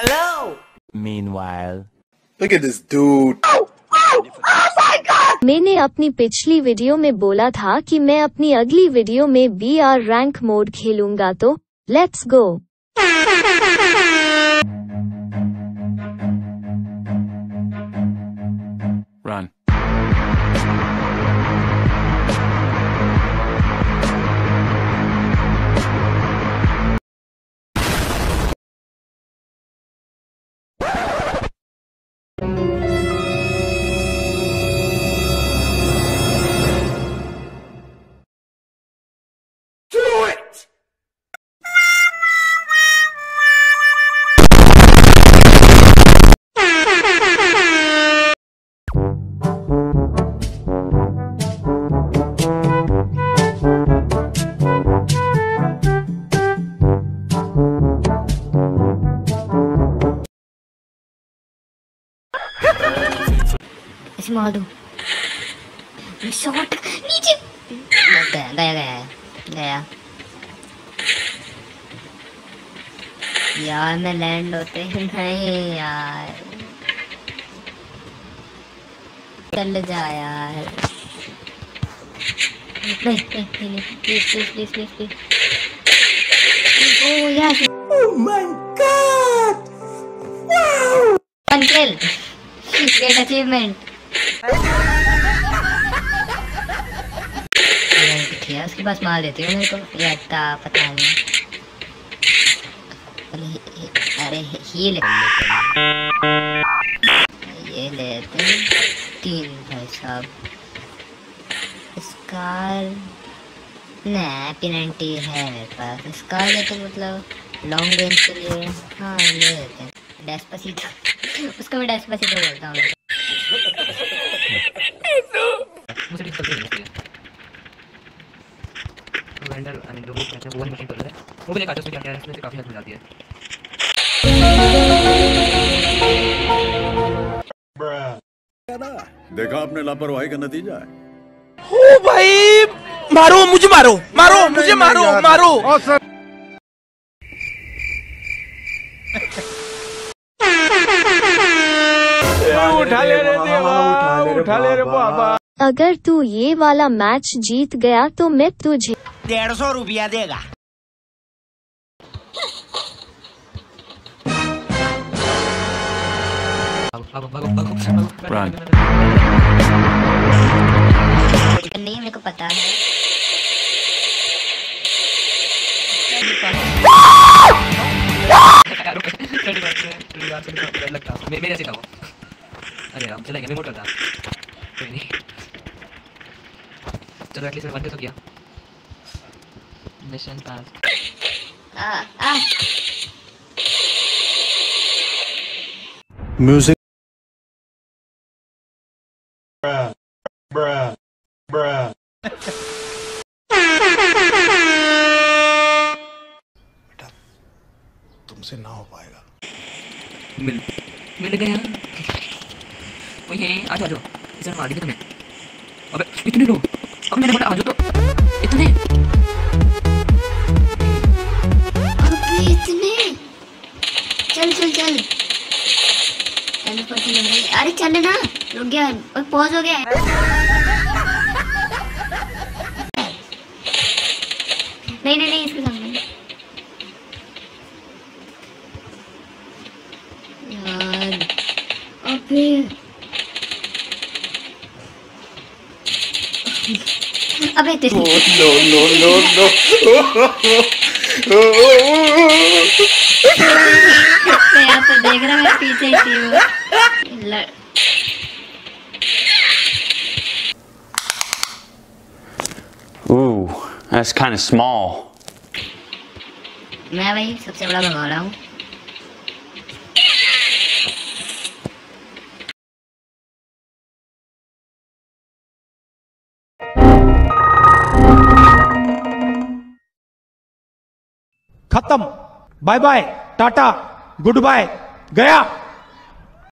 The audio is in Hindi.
Hello. Meanwhile, look at this dude. Oh my God! मैंने अपनी पिछली वीडियो में बोला था कि मैं अपनी अगली वीडियो में BR रैंक मोड खेलूंगा, तो let's go. run. Do it! ऐसे मार दो। शॉट नीचे गया गया गया गया यार, मैं लैंड होते ही नहीं यार, चल जा यार। नहीं नहीं नहीं, please please please please please. Oh यार, Oh my God! Wow! One kill, get achievement. उसके पास मार देती हूँ मेरे को, ये पता नहीं। अरे हील ये लेते हैं 3 भाई साहब। स्कार नहीं, P90 है मेरे पास। स्कार लेते मतलब लॉन्ग रेंज के लिए। हाँ ले लेते हैं। डेस्पासितो, उसको मैं डेस्पासितो बोलता हूँ। मुझे दिक्कत नहीं है वेंडर, आई मीन जो वो कहते हैं वो वाली मशीन कर रहे हैं, वो भी देखा उसमें क्या क्या है, इसमें से काफी हेल्प हो जाती है। देखा आपने लापरवाही का नतीजा है। ओ भाई, मारो मुझे, मारो मारो मुझे, मारो मारो। उठा ले रे देवा, उठा ले रे बाबा। अगर तू ये वाला मैच जीत गया तो मैं तुझे 150 रुपया देगा। Run. नहीं मेरे को पता है। मेरे से कहो। अरे यार चलेगा, मैं मोड़ करता। कोई नहीं, चलो एटलीस्ट मैं 1 तो किया। मिशन पास। म्यूजिक बेटा तुमसे ना हो पाएगा। मिल गया। कोई है? आ जाओ इधर, मार दी तुम्हें। अबे इतने लोग, अब मैंने बोला आ जाओ तो इतने, अबे इतने। चल चल चल टेलीपोर्ट हो गई। अरे चल ना, रुक गया और पॉज हो गया। नहीं नहीं नहीं, इसके सामने यार। अबे अबे तेरी No. मैं यहाँ पे देख रहा, मैं पीछे ही थी। Ooh, that's kind of small. मैं भाई सबसे बड़ा भगा रहा हूँ। खत्म, बाय बाय, टाटा, गुड बाय, गया।